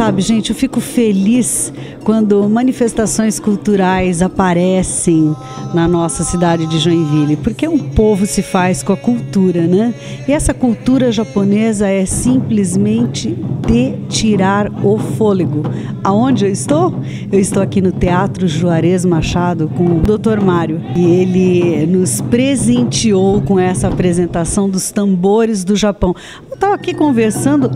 Sabe, gente, eu fico feliz quando manifestações culturais aparecem na nossa cidade de Joinville, porque um povo se faz com a cultura, né? E essa cultura japonesa é simplesmente de tirar o fôlego. Aonde eu estou? Eu estou aqui no Teatro Juarez Machado com o Dr. Mário e ele nos presenteou com essa apresentação dos tambores do Japão. Eu estava aqui conversando.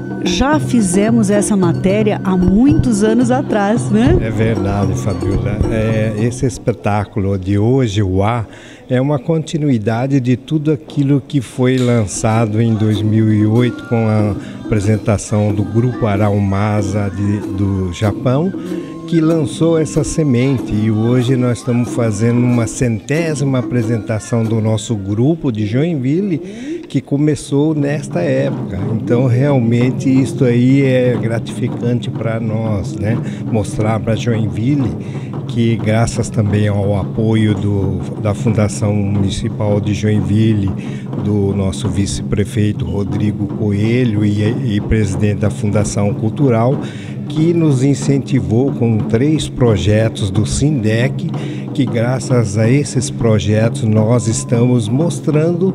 Já fizemos essa matéria há muitos anos atrás, né? É verdade, Fabiola. Esse espetáculo de hoje, o A, é uma continuidade de tudo aquilo que foi lançado em 2008 com a apresentação do grupo Araumasa do Japão, que lançou essa semente, e hoje nós estamos fazendo uma 100ª apresentação do nosso grupo de Joinville, que começou nesta época. Então realmente isso aí é gratificante para nós, né? Mostrar para Joinville que, graças também ao apoio da Fundação Municipal de Joinville, do nosso vice-prefeito Rodrigo Coelho e presidente da Fundação Cultural, que nos incentivou com 3 projetos do SINDEC, que graças a esses projetos nós estamos mostrando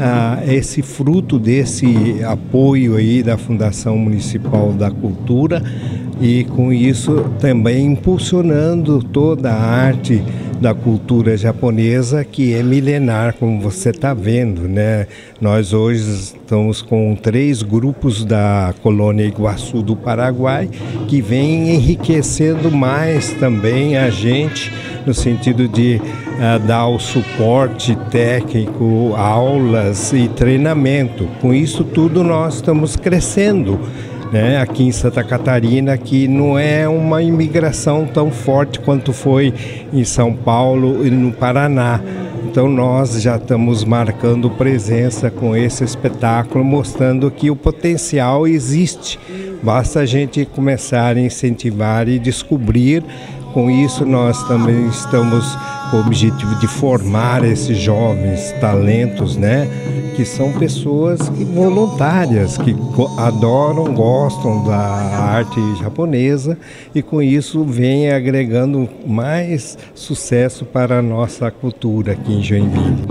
esse fruto desse apoio aí da Fundação Municipal da Cultura, e com isso também impulsionando toda a arte da cultura japonesa, que é milenar, como você está vendo, né? Nós hoje estamos com 3 grupos da colônia Iguaçu do Paraguai, que vem enriquecendo mais também a gente, no sentido de dar o suporte técnico, aulas e treinamento. Com isso tudo nós estamos crescendo, né? Aqui em Santa Catarina, que não é uma imigração tão forte quanto foi em São Paulo e no Paraná. Então nós já estamos marcando presença com esse espetáculo, mostrando que o potencial existe. Basta a gente começar a incentivar e descobrir. Com isso nós também estamos com o objetivo de formar esses jovens talentos, né? Que são pessoas voluntárias, que adoram, gostam da arte japonesa, e com isso vem agregando mais sucesso para a nossa cultura aqui em Joinville.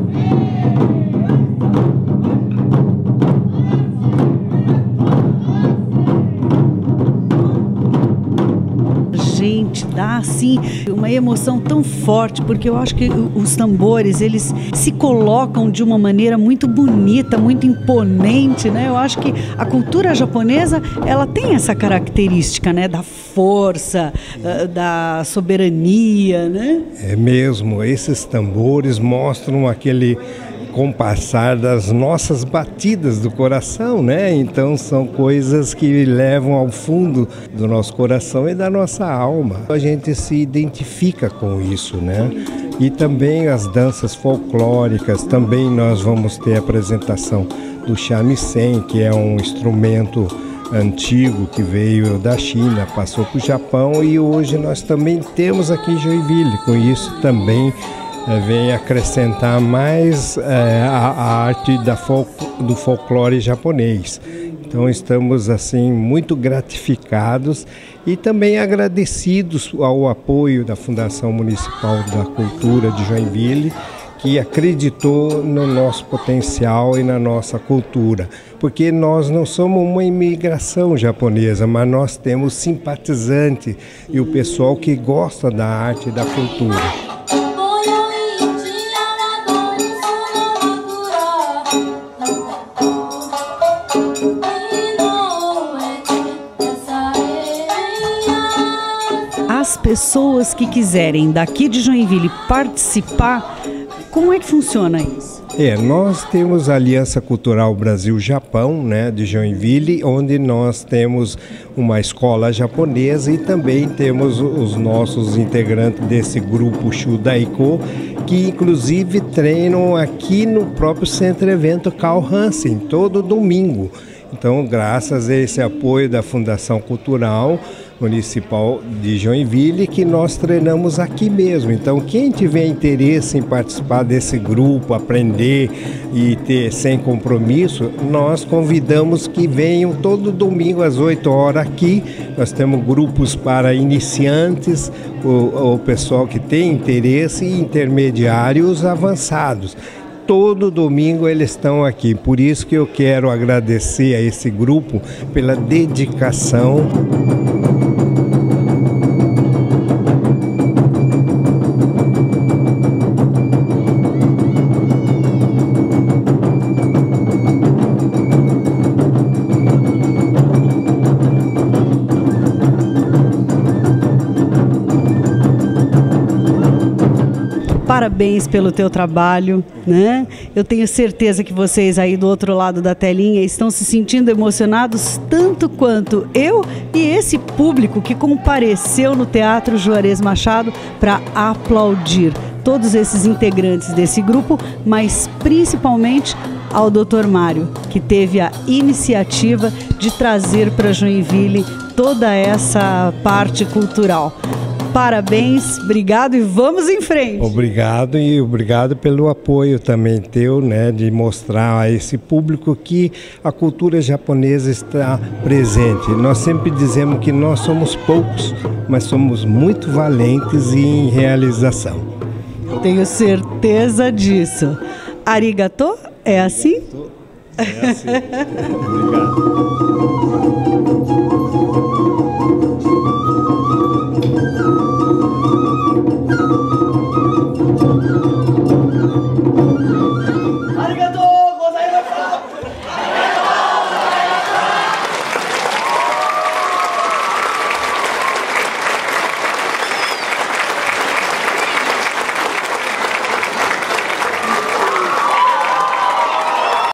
Gente, dá assim uma emoção tão forte, porque eu acho que os tambores, eles se colocam de uma maneira muito bonita, muito imponente, né? Eu acho que a cultura japonesa, ela tem essa característica, né? Da força, da soberania, né? É mesmo, esses tambores mostram aquele compassar das nossas batidas do coração, né? Então são coisas que levam ao fundo do nosso coração e da nossa alma. A gente se identifica com isso, né? E também as danças folclóricas, também nós vamos ter a apresentação do shamisen, que é um instrumento antigo que veio da China, passou para o Japão, e hoje nós também temos aqui em Joinville. Com isso também vem acrescentar mais a arte do folclore japonês. Então estamos assim muito gratificados e também agradecidos ao apoio da Fundação Municipal da Cultura de Joinville, que acreditou no nosso potencial e na nossa cultura. Porque nós não somos uma imigração japonesa, mas nós temos simpatizante e o pessoal que gosta da arte e da cultura. As pessoas que quiserem daqui de Joinville participar, como é que funciona isso? Nós temos a Aliança Cultural Brasil-Japão, né, de Joinville, onde nós temos uma escola japonesa e também temos os nossos integrantes desse grupo Shudaiko, que inclusive treinam aqui no próprio Centro Evento Carl Hansen, todo domingo. Então, graças a esse apoio da Fundação Cultural, Municipal de Joinville, que nós treinamos aqui mesmo. Então, quem tiver interesse em participar desse grupo, aprender e ter sem compromisso, nós convidamos que venham todo domingo às 8 horas aqui. Nós temos grupos para iniciantes, o pessoal que tem interesse e intermediários avançados. Todo domingo eles estão aqui, por isso que eu quero agradecer a esse grupo pela dedicação. Parabéns pelo teu trabalho, né? Eu tenho certeza que vocês aí do outro lado da telinha estão se sentindo emocionados tanto quanto eu e esse público que compareceu no Teatro Juarez Machado para aplaudir todos esses integrantes desse grupo, mas principalmente ao Dr. Mário, que teve a iniciativa de trazer para Joinville toda essa parte cultural. Parabéns, obrigado e vamos em frente. Obrigado e obrigado pelo apoio também teu, né, de mostrar a esse público que a cultura japonesa está presente. Nós sempre dizemos que nós somos poucos, mas somos muito valentes em realização. Tenho certeza disso. Arigato, é assim? É assim. Obrigado.